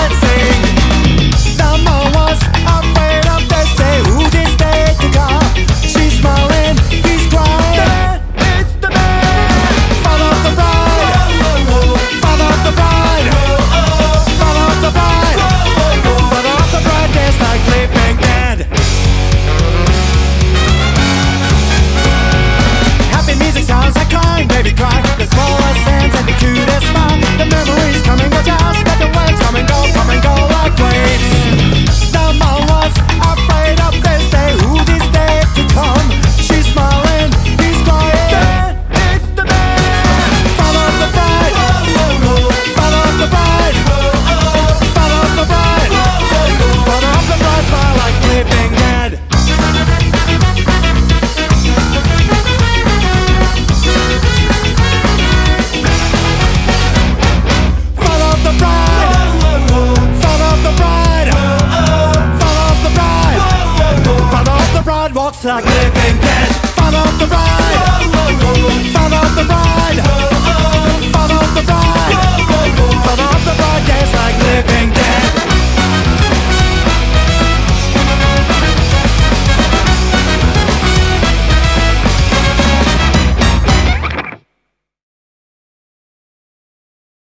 and sing. The mom was afraid of this day, who this day to come. She's smiling, he's crying. It's the man. Follow the bride. Follow the bride. Follow the bride. Follow the bride, dance like Sleeping Dead. Happy music sounds like crying, baby cry. The smallest hands and the cutest smile. The memories come and go, just let the waves come and go like waves. The mom was afraid of this day, who this day to come. She's smiling, he's crying. It's the man. Follow the bride. Follow the bride. Follow the bride. Follow the bride, smile like Sleeping Dead. Follow the bride. Follow the bride. Follow the bride. Follow the bride, walks like